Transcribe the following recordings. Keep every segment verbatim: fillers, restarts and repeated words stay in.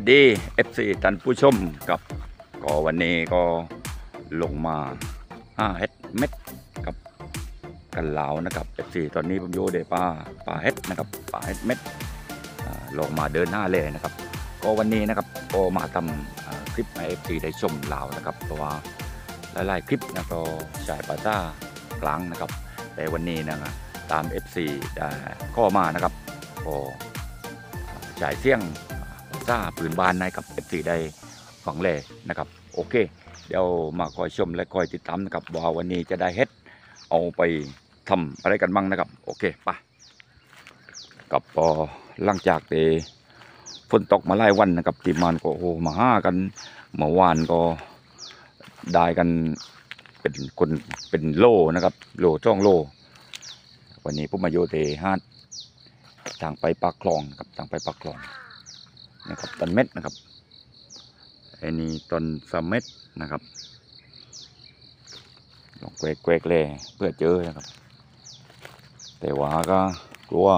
ดี เอฟ ซี ท่านผู้ชมกับก็วันนี้ก็ลงมาห้าเฮ็ดเม็ดกับกันเหลานะครับ เอฟ ซี ตอนนี้ผมอยู่ในป่าป่าเฮ็ดนะครับป่าเฮ็ดเม็ดลงมาเดินหน้าเลยนะครับก็วันนี้นะครับก็มาทำคลิปให้ เอฟ ซี ได้ชมเหลานะครับเพราะว่าหลายๆคลิปนะก็ใช้ภาษากลางนะครับแต่วันนี้นะครับตาม เอฟ ซี ได้ข้อมานะครับก็ใช้เสียงซาปืนบานในกับ เอฟ ซี ได้ฟังเลยนะครับโอเคเดี๋ยวมาคอยชมและคอยติดตามนะครับว่าวันนี้จะได้เฮ็ดเอาไปทำอะไรกันบ้างนะครับโอเคไปกับพอหลังจากที่ฝนตกมาหลายวันนะครับทีมงานก็โอ้มาห้ากันเมื่อวานก็ได้กันเป็นคนเป็นโลนะครับโลจ้องโลวันนี้ผมมาโยเตฮาดทางไปปากคลองครับทางไปปากคลองนะครับต้นเม็ดนะครับไอ้นี่ต้นสามเม็ดนะครับลองแกวกๆเลยเพื่อเจอนะครับแต่ว่าก็กลัว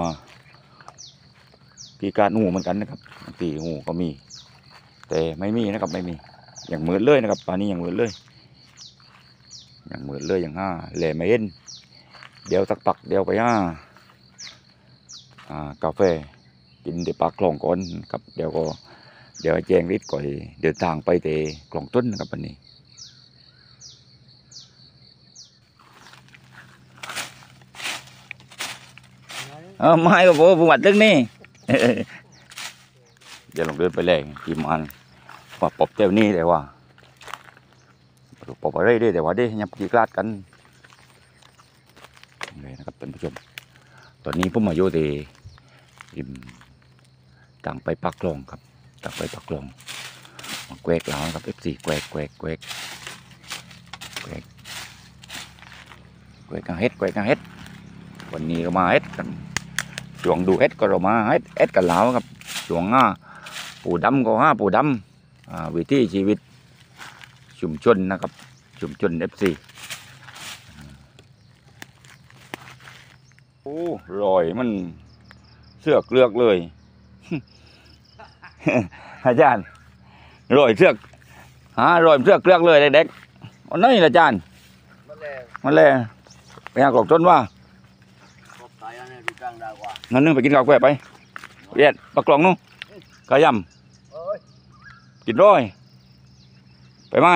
ปีการหูเหมือนกันนะครับตีหูก็มีแต่ไม่มีนะครับไม่มีอย่างเหมือนเลยนะครับปลานี้อย่างเหมือนเลยอย่างเหมือนเลยอย่างห้าแหล่ไม่เห็นเดี๋ยวสักปักเดี๋ยวไปห้ากาแฟกินในปากคลองก่อนครับเดี๋ยวก็เดี๋ยวแจ้งฤทธิ์ก่อนเดินทางไปเตะคลองต้นนะครับวันนี้เออไม่ก็ผมวัดตึ้งนี่เดี๋ยวลงเดินไปเลยทีมงานว่าปอบเจ้านี่แต่ว่าปอบอะไรได้แต่ว่าได้ยับกีกลาดกันเลยนะครับท่านผู้ชมตอนนี้ผมมาโยเตริมต่างไปปากคลองครับต่างไปปากคลองมาแกวกแล้วครับ เอฟ ซี แกวกแกวกแกวกแกวกแกวกกันเฮ็ดแกวกกันเฮ็ดวันนี้ก็มาเฮ็ดกันช่วงดูเฮ็ดก็เรามาเฮ็ดเฮ็ดกันแล้วครับช่วงห้าปูดำก็ห้าปูดำวิถีชีวิตชุมชนนะครับชุมชน เอฟ ซี โอ้รอยมันเสือกเลือกเลยอาจารย์รอยเสือกฮะรอยเสือกเลือกเลยเด็กๆอันนี้อาจารย์มันแรงไปหากอกต้นว่านั่นนึงไปกินข้าวแกะไปเรียนปลากรองนู้นกระยำกินร้อยไปไหม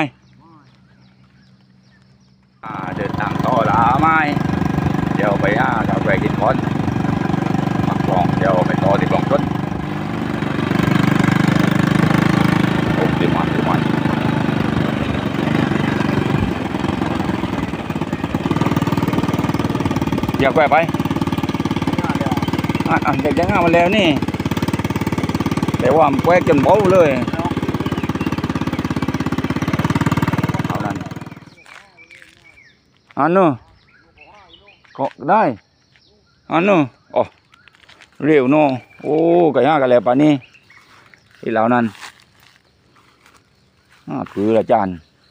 เดินทางต่อละไหมเดี๋ยวไปหากาแฟกินก่อนปลากรองเดี๋ยวไปต่อที่กล่องต้นโอ้ดีมากดีมากอยากแกะไปอ่ะเด็กยังเอามาแล้วนี่แต่ว่าแกะจนโบ้เลยเอานั่นอันนู้นก็ได้อันนู้นโอ้เร็วโน่โอ้กะย่ากันแล้วป่านนี้ที่เหล่านั้นอ่าคืออาจารย์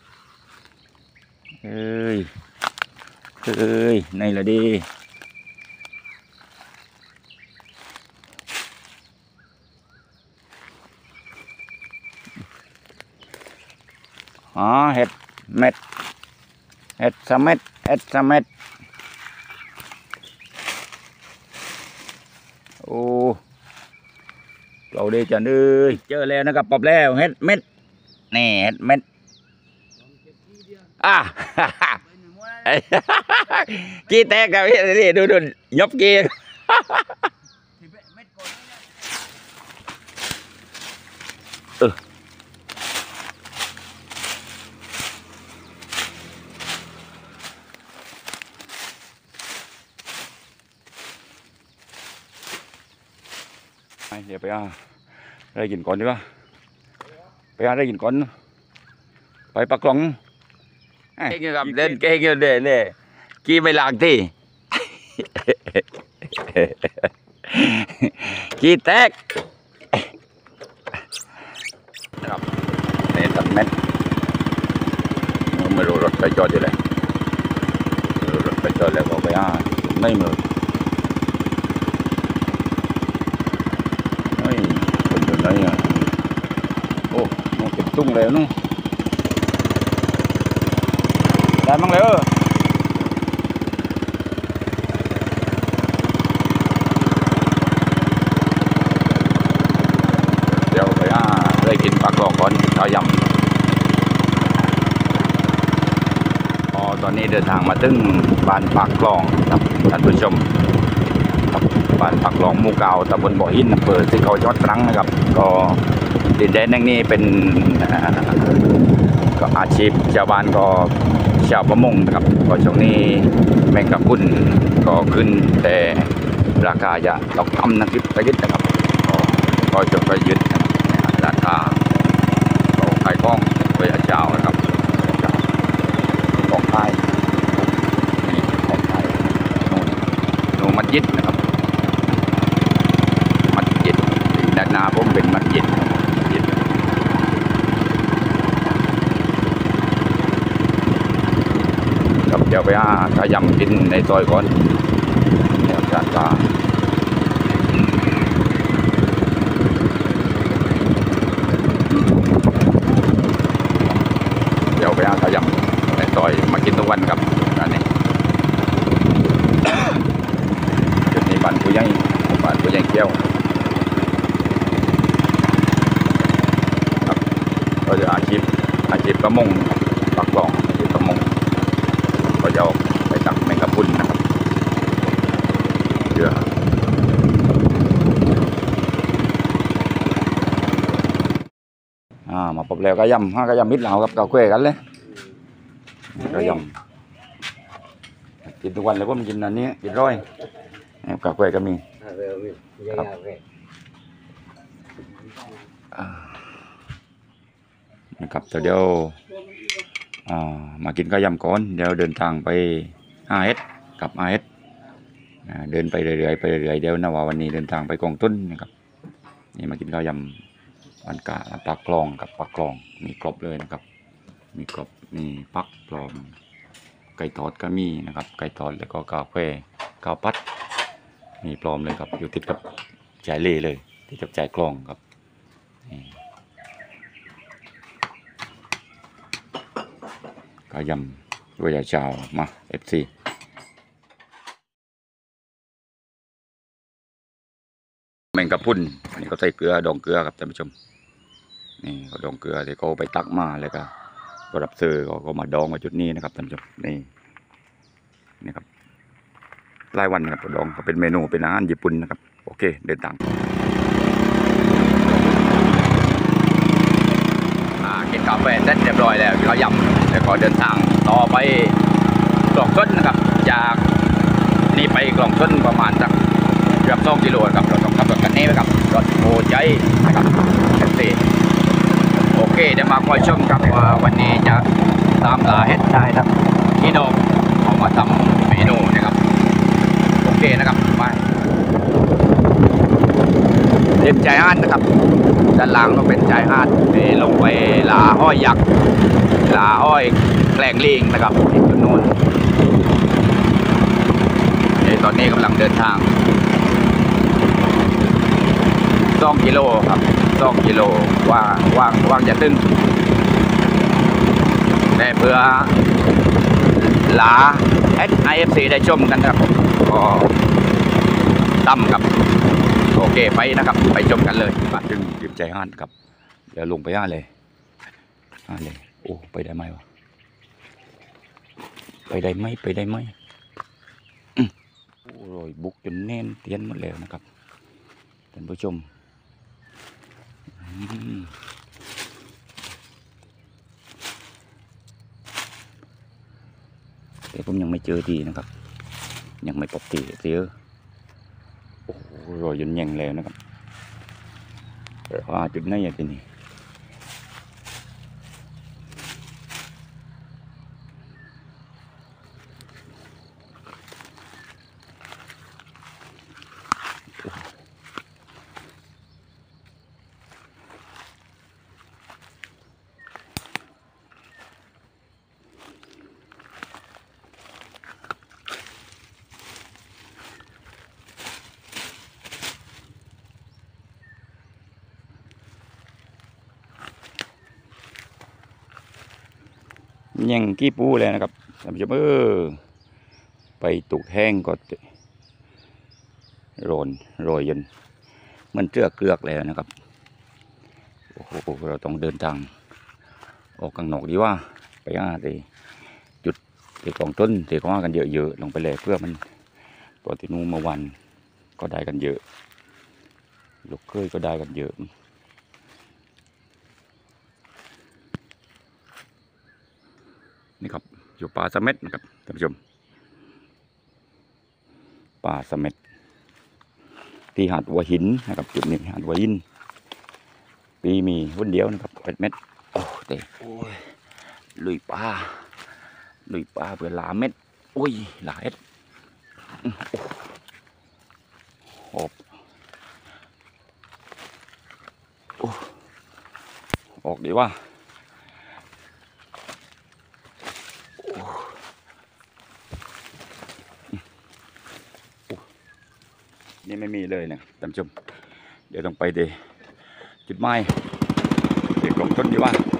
เอ้ยเอ้ยในละดีอ๋อเห็ดเม็ดเห็ดสะเม็ดเห็ดสะเม็ดโอ้เราได้จันเอ้ยเจอแล้วนะครับปอบแล้วเห็ดเม็ดนี่เห็ดเม็ดอ่ะกี้แตกกับนี่ดูดูยบกี้เออเดี๋ยวไปอ่ะได้กินก่อนดีกว่าไปอ่ะได้กินก่อนไปปากกล่องเก่งครับเล่นเก่งเด่นเลยกี้ไม่ลางที่กี้แตกนะครับเล่นตัดเม็ดไม่รู้รถไปจอดอยู่เลยรถไปจอดแล้วก็ไปอ่ะไม่มืองเลยนู่นได้มั้งเลยเดี๋ยวไปอ่าได้กินปลากรอบก่อนข้าวยำอ๋อตอนนี้เดินทางมาถึงบ้านปากคลองครับท่านผู้ชมครับบ้านปากคลองหมู่เก่าตำบลบ่อหินอำเภอที่เขาจังหวัดตรังนะครับก็ดินแดนแห่งนี้เป็นก็อาชีพชาวบ้านก็ชาวประมงนะครับก็ช่วงนี้แมงกะพรุนก็ขึ้นแต่ราคาจะตกต่ำนักไปนิดนะครับก็ก็จะไปยึดราคาก็ขายกล้องไปเจ้านะครับของไทยนี่ของไทยนู่นนู่นมัดยิดนะครับมัดยิดด้านหน้าผมเป็นมัดยิดยิดเดี๋ยวไปหาขยำกินในซอยก่อนเดี๋ยวจานตาเดี๋ยวไปหาขยำในซอยมากินทุกวันครับอันนี้จุดนี้บ้านผู้ใหญ่บ้านผู้ใหญ่เกี้ยวครับก็จะอาชีพอาชีพประมงปากคลองอาชีพประมงก็จะไปตักแมงกะพรุนนะครับเยอะอ่ามาปบแล้วก็ยำห้าก็ยำมิดเหลากับกาแฟกันเลยก็ยำกินทุกวันเลยว่ามันกินอันนี้กินร้อยกาแฟก็มีครับนะครับเดี๋ยวมากินก็ยำก่อนเดี๋ยวเดินทางไปอาเอสกับอาเอสเดินไปเรื่อยๆไปเรื่อยๆเดี๋ยวนะว่าวันนี้เดินทางไปกองต้นนะครับนี่มากินข้าวยำวันกะปลากรองกับปลากรองมีกรอบเลยนะครับมีกรอบมีพักปลอมไก่ทอดก็มีนะครับไก่ทอดแล้วก็กาแฟข้าวพัดมีปลอมเลยครับอยู่ติดกับจ่ายเล่เลยติดกับจ่ายกลองครับข้าวยำด้วยยาชาวมาเอฟซีแมงกะพรุนนี่ก็ใส่เกลือดองเกลือครับท่านผู้ชมนี่เขาดองเกลือที่เขาไปตักมาเลยก็ก็รับซื้อก็มาดองมาจุดนี้นะครับท่านผู้ชมนี่นี่ครับรายวันนะครับดองก็เป็นเมนูเป็นอาหารญี่ปุ่นนะครับโอเคเดินทางกินกาแฟเสร็จเรียบร้อยแล้วเขายำแล้วก็เดินทางต่อไปกล่องต้นนะครับจากนี่ไปกล่องต้นประมาณสักเกือบสองกิโลครับเราต้องขับรถกันนี้นะครับรถโอใจนะครับแท็กซี่โอเคเดี๋ยวมาคอยชมครับว่าวันนี้จะตามลาเฮ็ดได้ครับที่ดอกเอามาทำเมนูนะครับโอเคนะครับไปเต็มใจอ่านนะครับด้านล่างก็เป็นใจอ่านนี่ลงไปลาห้อยยักษ์ลาห้อยแกลงลิงนะครับที่จุดนู้นนี่ตอนนี้กำลังเดินทางสองกิโลครับสองกิโลว่างว่างว่างจะตึ้งแต่เพื่อลา เอส ไอ เอฟ ซี ได้ชมกันครับก็ตั้มครับโอเคไปนะครับไปชมกันเลยมาถึงริมใจห้านครับเดี๋ยวลงไปห้านเลยห้านเลยโอ้ไปได้ไหมวะไปได้ไหมไปได้ไหมโอ้ยบุกจนแน่นเตียนหมดแล้วนะครับท่านผู้ชมแต่ผมยังไม่เจอทีนะครับยังไม่ปกติเสียโอ้โหรอยยนแยงแล้วนะครับแต่ว่าจุดไหนอย่างนี้ยังกี้ปูเลยนะครับท่านผู้ชมเออไปตุกแห้งก็โรนโรยยนมันเจือกเกลือกเลยนะครับโอ้โหเราต้องเดินทางออกข้างนอกดีว่าไปหาที่จุดที่กองต้นที่เขาว่ากันเยอะๆลงไปเลยเพื่อมันปกตินูเมื่อวันก็ได้กันเยอะลูกเคยก็ได้กันเยอะนี่ครับอยู่ป่าสะเม็ดนะครับท่านผู้ชมป่าสะเม็ดที่หาดหัวหินนะครับจุดนี้หาดหัวหินปีมีวันเดียวนะครับเป็ดเม็ดโอ้เตะโอ้ยลุยป่าลุยป่าเพื่อลาเม็ดโอ้ยหลายเอ็ดโอ้โอ้ออกดีว่านี่ไม่มีเลยนะท่านผู้ชมเดี๋ยวต้องไปเดจุดไม้เด็กกลมต้นดีว่าไป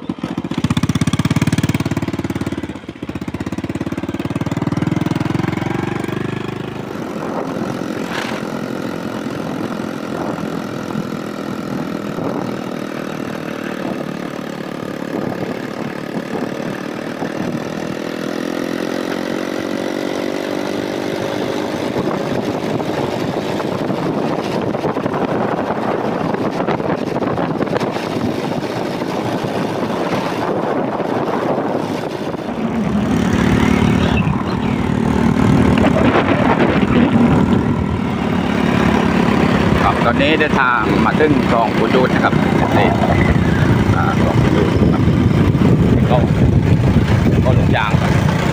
ตอนนี้เดินทางมาถึงคลองปูจูดนะครับนี่คลองปูจูดครับก็ก็ลงยางครับ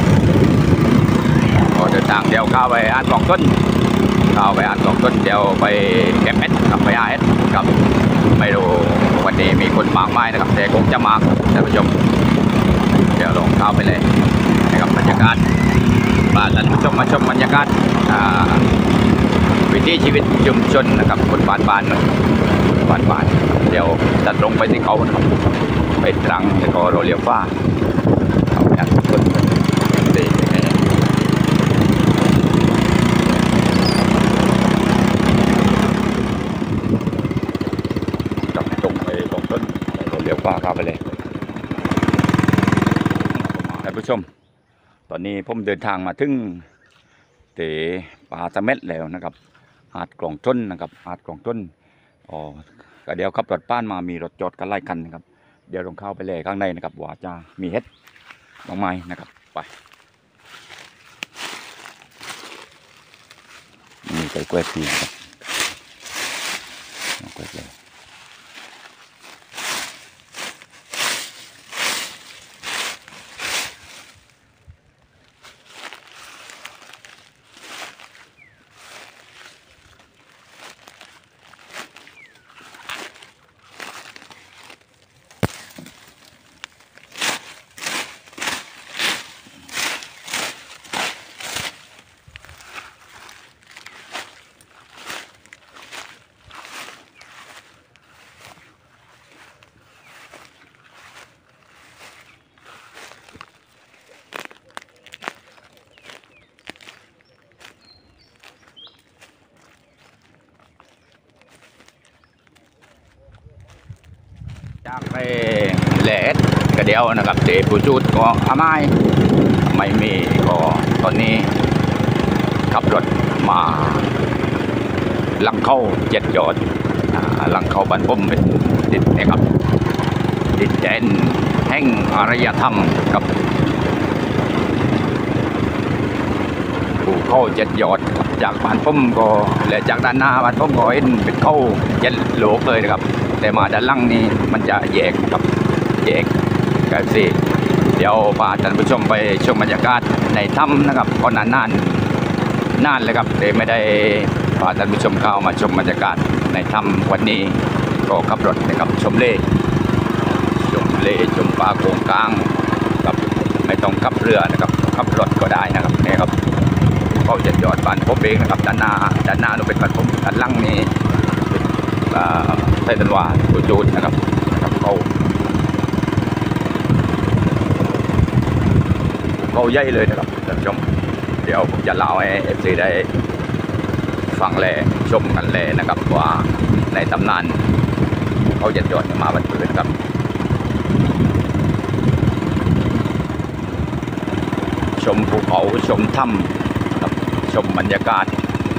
ก็เดินทางเดี๋ยวเข้าไปอ่านกล่องต้นเข้าไปอ่านกล่องต้นเดี๋ยวไปเก็บเอ็ดกับไปหาเอ็ดครับไม่รู้วันนี้มีคนมากไหมนะครับแต่คงจะมากท่านผู้ชมเดี๋ยวลงเข้าไปเลยนะครับบรรยากาศมาท่านผู้ชมมาชมบรรยากาศวิถีชีวิตชุมชนนะครับคนบ้านบ้านบ้านบ้านเดี๋ยวจะลงไปที่เขาครับไปตรังแล้วก็โรเลียวฟ้าเอาไปทุกคนดีจับตรงไปตรงต้นโรเลียวฟ้าเข้าไปเลยท่านผู้ชมตอนนี้ผมเดินทางมาถึงเตะป่าสะเม็ดแล้วนะครับหาดกล่องต้นนะครับหาดกล่องต้นอ๋อก็เดี๋ยวขับรถป้านมามีรถจอดกันไล่คันนะครับเดี๋ยวลงเข้าไปเลยข้างในนะครับว่าจะมีเฮ็ดดอกไม้นะครับไปมีไก่กล้วยปีนะครับกล้วยเลยจากไปแหลดกระเดียวนะครับเดปูจูดก็อาไม้ไม่มีก็ตอนนี้ขับรถมาลังเข้าเจ็ดยอดลังเข้าบันพุ่มเป็นดินนะครับดินแดนแห่งอารยธรรมกับภูเขาเจ็ดยอดจากบ้านพุ่มก็และจากด้านหน้าบ้านพุ่มก็เห็นเป็นเข้าเจ็ดโลกเลยนะครับแต่มาด้านล่างนี้มันจะแยกกับแยกกันสิเดี๋ยวพาท่านผู้ชมไปชมบรรยากาศในถ้ำนะครับก็นานนานนานเลยครับแต่ไม่ได้พาท่านผู้ชมเข้ามาชมบรรยากาศในถ้ำวันนี้ก็ขับรถนะครับชมเล่ชมเล่ชมป่าโกงกลางครับไม่ต้องขับเรือนะครับขับรถก็ได้นะครับนี่ครับเขาจะจอดบ้านผมเองนะครับด้านหน้าด้านหน้าเราเป็นบ้านผมด้านล่างนี้ไทยตันวาปูจูดนะครับนะครับเขาเขาใหญ่เลยนะครับท่านผู้ชมเดี๋ยวผมจะเล่าให้เอฟซีได้ฟังแลชมกันเลยนะครับว่าในตำนานเขาจะจอดมาบรรทุกนะครับชมภูเขาชมถ้ำครับชมบรรยากาศ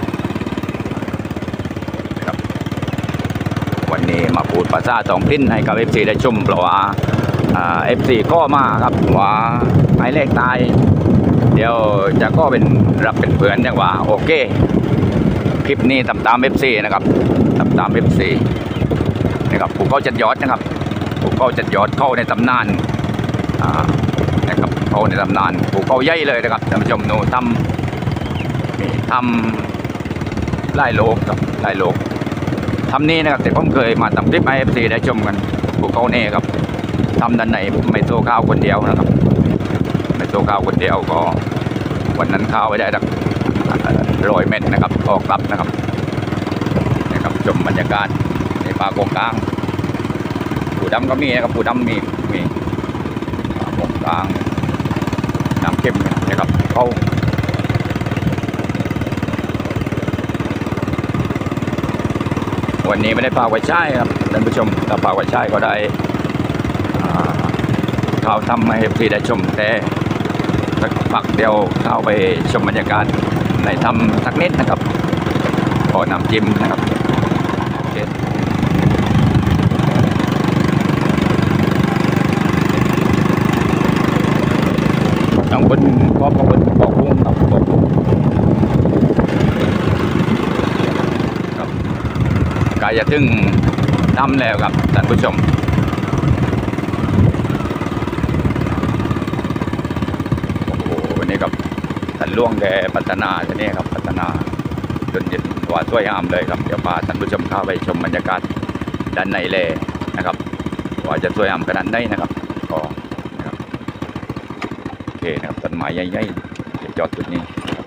ครับวันนี้มาพูดภาษาท้องถิ่นให้กับเอฟซีได้ชมเพราะว่าเอฟซีก็มาครับว่าหมายเลขตายเดี๋ยวจะก็เป็นรับเป็นเพื่อนจังว่าโอเคคลิปนี้ตามตามเอฟซีนะครับตามตามเอฟซีนะครับภูเขาจัดยอดนะครับภูเขาจัดยอดเข้าในตำนานอ่านะครับเข้าในตำนานภูเขาใหญ่เลยนะครับท่านผู้ชมโน้ทำนี่ทำไล่โลกกับไล่โลกทำนี้นะครับแต่ผมเคยมาทำคลิปให้เอฟซีได้ชมกันภูเขานี่ครับทำด้านในไม่โซ่ข้าวคนเดียวนะครับไม่โซ่ข้าวคนเดียวก็วันนั้นข้าวไว้ได้ตั้งร้อยเมตรนะครับออกรับนะครับนะครับชมบรรยากาศในป่าโกงกลางปูดำก็มีนะครับปูดำมีมีป่าโกงกลางน้ำเข้มนะครับเข้าวันนี้ไม่ได้พาไว้ใช่ครับท่านผู้ชมถ้าพาไว้ใช่ก็ได้ข้าวทำให้พี่ได้ชมแต่สักพักเดียวเข้าไปชมบรรยากาศในทำสักนิดนะครับขอน้ำจิ้มนะครับโอเคต้องบนก็บนบอกพุ่งครับบอกพุ่งครับกายจะถึงทำแล้วครับท่านผู้ชมกับท่านล่วงแกพัฒนาท่านี้ครับพัฒนาจนเย็นว่าสวยงามเลยครับเดี๋ยวพาท่านผู้ชมเข้าไปชมบรรยากาศด้านในเลยนะครับว่าจะสวยงามขนาดไหนนะครับก็นะครับโอเคนะครับต้นไม้ใหญ่ๆจะจอดจุดนี้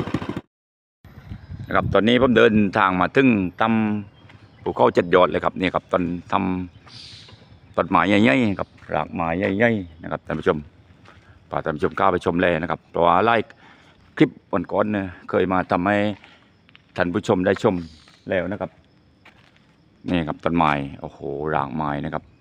นะครับตอนนี้ผมเดินทางมาถึงทำภูเขาเจ็ดยอดเลยครับนี่ครับต้นทำต้นไม้ใหญ่ๆครับรากไม้ใหญ่ๆนะครับท่านผู้ชมพาท่านผู้ชมเข้าไปชมเลยนะครับเพราะว่าไล่คลิปวันก่อนเนี่ยเคยมาทำให้ท่านผู้ชมได้ชมแล้วนะครับนี่ครับต้นไม้โอ้โหรากไม้นะครับ